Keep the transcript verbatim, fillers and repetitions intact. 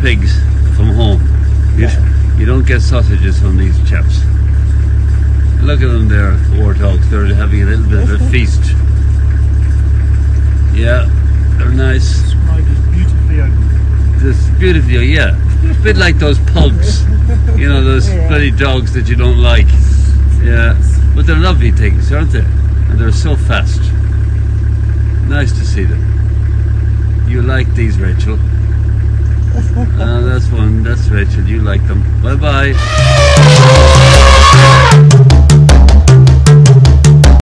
pigs from home. You, you don't get sausages from these chaps. Look at them there, warthogs. They're having a little bit of a feast. Yeah, they're nice. It's beautifully open. This beautifully, yeah. A bit like those pugs. You know, those Yeah. bloody dogs that you don't like. Yeah, but they're lovely things, aren't they? And they're so fast. Nice to see them. You like these, Rachel? Uh, that's one. That's Rachel. You like them. Bye bye.